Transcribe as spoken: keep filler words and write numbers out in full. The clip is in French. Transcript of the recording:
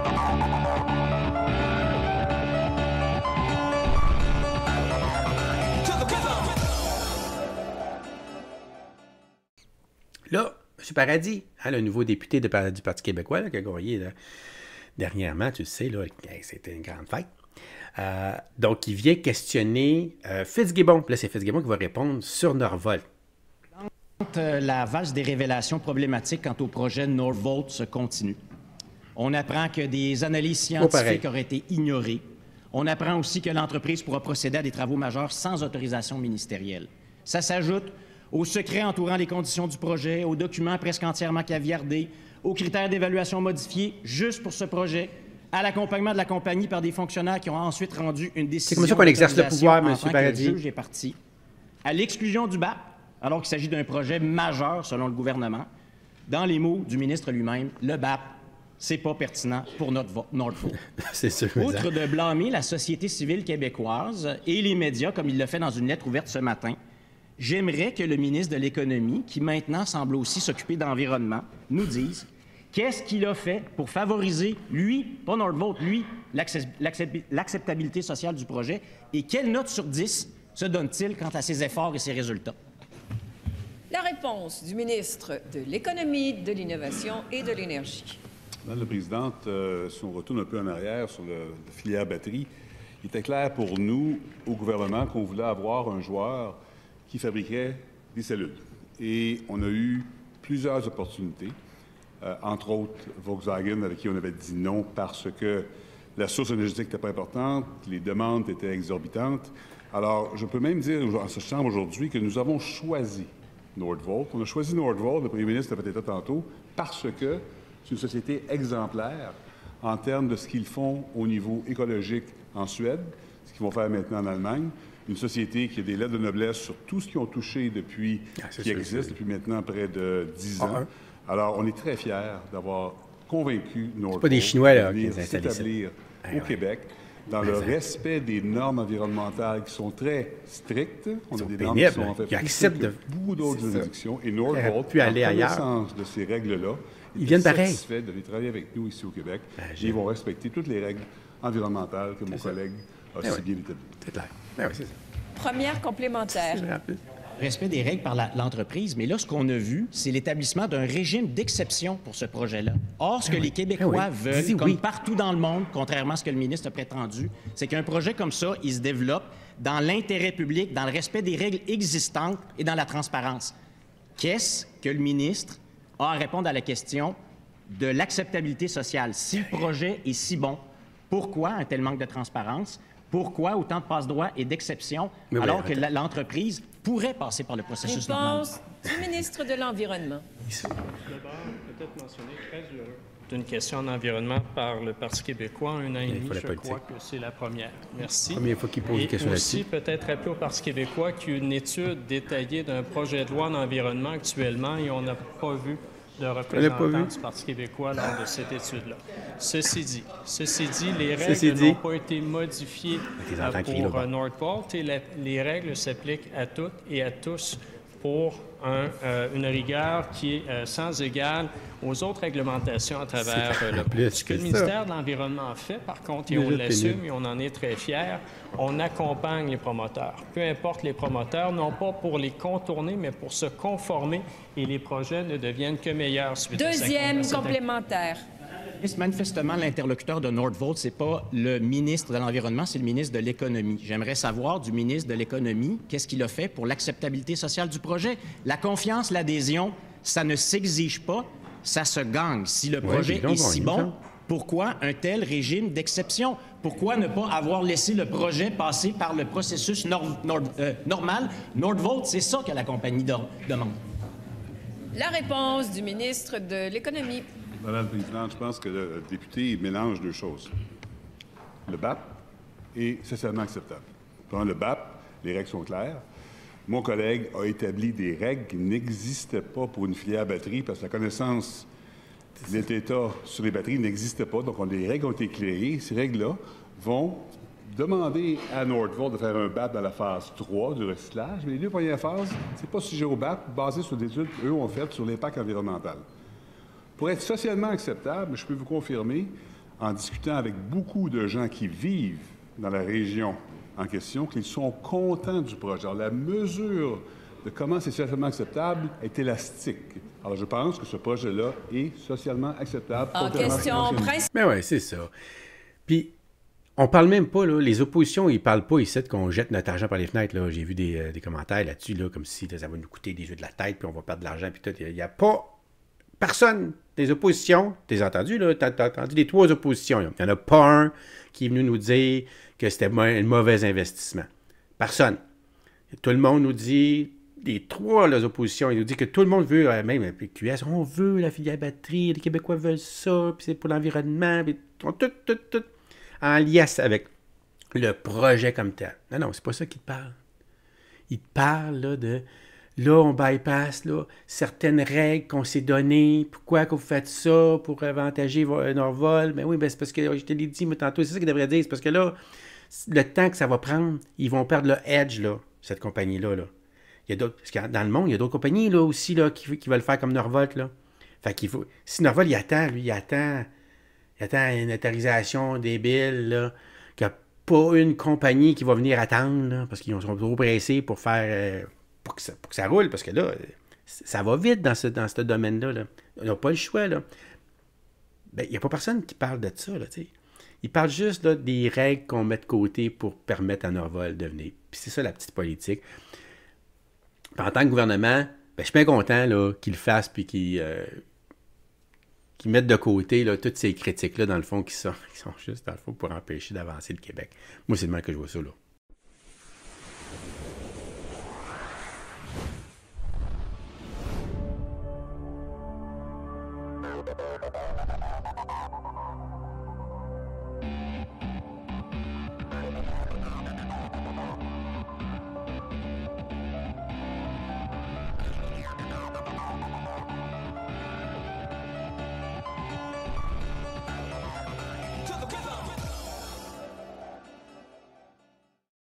Là, M. Paradis, hein, le nouveau député de, du Parti québécois là, qui a gagné là, dernièrement, tu le sais, là, c'était une grande fête. Euh, donc, il vient questionner euh, Fitzgibbon. Puis là, c'est Fitzgibbon qui va répondre sur Norvolt. La valse des révélations problématiques quant au projet Norvolt se continue. On apprend que des analyses scientifiques oh, auraient été ignorées. On apprend aussi que l'entreprise pourra procéder à des travaux majeurs sans autorisation ministérielle. Ça s'ajoute aux secrets entourant les conditions du projet, aux documents presque entièrement caviardés, aux critères d'évaluation modifiés juste pour ce projet, à l'accompagnement de la compagnie par des fonctionnaires qui ont ensuite rendu une décision. C'est comme ça qu'on exerce le pouvoir, M. Paradis. Le juge est parti. À l'exclusion du B A P, alors qu'il s'agit d'un projet majeur selon le gouvernement, dans les mots du ministre lui-même, le B A P, c'est pas pertinent pour notre Norvolt. C'est sûr. Outre de blâmer la société civile québécoise et les médias, comme il l'a fait dans une lettre ouverte ce matin, j'aimerais que le ministre de l'Économie, qui maintenant semble aussi s'occuper d'environnement, nous dise qu'est-ce qu'il a fait pour favoriser, lui, pas Norvolt, lui, l'acceptabilité sociale du projet et quelle note sur dix se donne-t-il quant à ses efforts et ses résultats? La réponse du ministre de l'Économie, de l'Innovation et de l'Énergie. Madame la Présidente, euh, si on retourne un peu en arrière sur le, la filière batterie, il était clair pour nous, au gouvernement, qu'on voulait avoir un joueur qui fabriquait des cellules. Et on a eu plusieurs opportunités, euh, entre autres Volkswagen, avec qui on avait dit non parce que la source énergétique n'était pas importante, les demandes étaient exorbitantes. Alors, je peux même dire en ce chambre aujourd'hui que nous avons choisi Norvolt. On a choisi Norvolt, le premier ministre l'a fait état tantôt, parce que c'est une société exemplaire en termes de ce qu'ils font au niveau écologique en Suède, ce qu'ils vont faire maintenant en Allemagne. Une société qui a des lettres de noblesse sur tout ce qu'ils ont touché depuis, ah, qui sûr, existe depuis maintenant près de dix ans. Ah, Alors, on est très fiers d'avoir convaincu Norvolt pas des Chinois, là, de s'établir au ah, Québec dans le respect des normes environnementales qui sont très strictes. On a des normes qui sont en fait plus strictes que beaucoup d'autres juridictions. Et Norvolt, pu aller en ailleurs. connaissance de ces règles-là, ils viennent pareil. Satisfaits de les travailler avec nous ici au Québec. Ben, et ils vont respecter toutes les règles environnementales que mon collègue a ben si oui. bien établies. C'est clair. Ben oui, c'est ça. Première complémentaire. Respect des règles par l'entreprise, mais là, ce qu'on a vu, c'est l'établissement d'un régime d'exception pour ce projet-là. Or, ce que ben les oui. Québécois ben oui. veulent, Dis comme oui. partout dans le monde, contrairement à ce que le ministre a prétendu, c'est qu'un projet comme ça, il se développe dans l'intérêt public, dans le respect des règles existantes et dans la transparence. Qu'est-ce que le ministre a à répondre à la question de l'acceptabilité sociale? Si le projet est si bon, pourquoi un tel manque de transparence? Pourquoi autant de passe-droits et d'exceptions alors oui, que l'entreprise pourrait passer par le processus normal? Réponse du ministre de l'Environnement. D'abord, peut-être mentionner très heureux d'une question en environnement par le Parti québécois en un an et demi. Je crois que c'est la première. Merci. Première fois qu'il pose une question là-dessus. Et aussi, peut-être rappeler au Parti québécois qu'il y a une étude détaillée d'un projet de loi en environnement actuellement et on n'a pas vu de représentants du Parti québécois lors de cette étude-là. Ceci dit, ceci dit, les règles n'ont pas été modifiées euh, pour euh, Norvolt et la, les règles s'appliquent à toutes et à tous pour un, euh, une rigueur qui est euh, sans égale aux autres réglementations à travers euh, le plus. Ce que le ministère de l'Environnement fait, par contre, et on l'assume et on en est très fiers, on accompagne les promoteurs. Peu importe les promoteurs, non pas pour les contourner, mais pour se conformer et les projets ne deviennent que meilleurs suite à ça. Deuxième complémentaire. Manifestement, l'interlocuteur de Norvolt, ce n'est pas le ministre de l'Environnement, c'est le ministre de l'Économie. J'aimerais savoir du ministre de l'Économie, qu'est-ce qu'il a fait pour l'acceptabilité sociale du projet? La confiance, l'adhésion, ça ne s'exige pas, ça se gagne. Si le projet ouais, est si bon, pourquoi un tel régime d'exception? Pourquoi ne pas avoir laissé le projet passer par le processus nor nor euh, normal? Norvolt, c'est ça que la compagnie demande. La réponse du ministre de l'Économie. Madame la Présidente, je pense que le député mélange deux choses. Le B A P est socialement acceptable. Dans le B A P, les règles sont claires. Mon collègue a établi des règles qui n'existaient pas pour une filière batterie parce que la connaissance de l'État sur les batteries n'existait pas. Donc, on, les règles ont été créées. Ces règles-là vont demander à Norvolt de faire un B A P dans la phase trois du recyclage. Mais les deux premières phases, c'est pas sujet au B A P, basé sur des études qu'eux ont faites sur l'impact environnemental. Pour être socialement acceptable, je peux vous confirmer, en discutant avec beaucoup de gens qui vivent dans la région en question, qu'ils sont contents du projet. Alors, la mesure de comment c'est socialement acceptable est élastique. Alors, je pense que ce projet-là est socialement acceptable. En question principale. Mais oui, c'est ça. Puis, on parle même pas, là, les oppositions, ils parlent pas ici qu'on jette notre argent par les fenêtres. Là. J'ai vu des, euh, des commentaires là-dessus, là, comme si là, ça va nous coûter des yeux de la tête, puis on va perdre de l'argent, puis tout. Il n'y a pas personne des oppositions. Tu as entendu, là? Tu as entendu les trois oppositions. Il n'y en a pas un qui est venu nous dire que c'était un mauvais investissement. Personne. Tout le monde nous dit, les trois les oppositions, ils nous disent que tout le monde veut, même le P Q S, on veut la filière batterie, les Québécois veulent ça, puis c'est pour l'environnement, puis tout, tout, tout, en liesse avec le projet comme tel. Non, non, c'est pas ça qu'ils te parlent. Ils te parlent là, de, là, on bypass là, certaines règles qu'on s'est données. Pourquoi que vous faites ça pour avantager Norval? Ben oui, ben c'est parce que, je te l'ai dit, mais tantôt, c'est ça qu'ils devraient dire. C'est parce que là, le temps que ça va prendre, ils vont perdre le edge, là, cette compagnie-là. Là. Il y a d'autres, parce que dans le monde, il y a d'autres compagnies là, aussi là, qui, qui veulent faire comme Norvolt. Là. Fait qu'il faut. Si Norvolt, il attend, lui, il attend. Il attend une autorisation débile, là, qu'il n'y a pas une compagnie qui va venir attendre, là, parce qu'ils sont trop pressés pour faire euh, pour, que ça, pour que ça roule, parce que là, ça va vite dans ce, dans ce domaine-là. Là. On n'a pas le choix. Là. Ben, il n'y a pas personne qui parle de ça. Là, t'sais. Ils parlent juste là, des règles qu'on met de côté pour permettre à Norval de venir. Puis c'est ça la petite politique. Puis en tant que gouvernement, ben, je suis bien content là, qu'ils le fassent puis qu'ils. Euh, qui mettent de côté là, toutes ces critiques-là, dans le fond, qui sont, qui sont juste, dans le fond, pour empêcher d'avancer le Québec. Moi, c'est le mal que je vois ça, là.